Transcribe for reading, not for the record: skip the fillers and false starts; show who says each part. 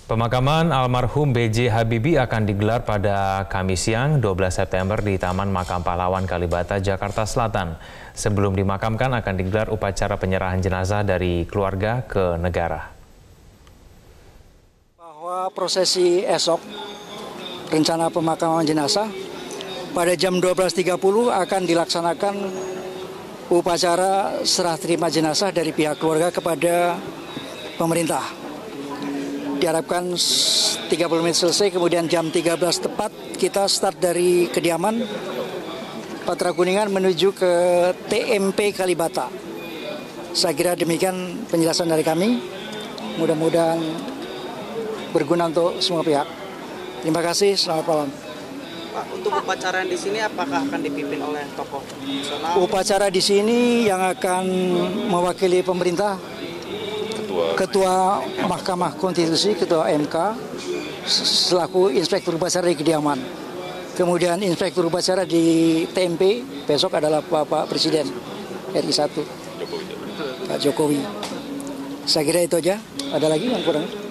Speaker 1: Pemakaman almarhum B.J. Habibie akan digelar pada Kamis siang 12 September di Taman Makam Pahlawan Kalibata, Jakarta Selatan. Sebelum dimakamkan akan digelar upacara penyerahan jenazah dari keluarga ke negara.
Speaker 2: Bahwa prosesi esok, rencana pemakaman jenazah, pada jam 12.30 akan dilaksanakan upacara serah terima jenazah dari pihak keluarga kepada pemerintah. Diharapkan 30 menit selesai, kemudian jam 13 tepat kita start dari kediaman Patra Kuningan menuju ke TMP Kalibata. Saya kira demikian penjelasan dari kami. Mudah-mudahan berguna untuk semua pihak. Terima kasih, selamat malam.
Speaker 3: Pak, untuk upacara di sini apakah akan dipimpin oleh tokoh nasional?
Speaker 2: Upacara di sini yang akan mewakili pemerintah, Ketua Mahkamah Konstitusi, Ketua MK, selaku Inspektur Upacara di kediaman. Kemudian Inspektur Upacara di TMP besok adalah Bapak Presiden RI 1, Pak Jokowi. Saya kira itu aja. Ada lagi yang kurang?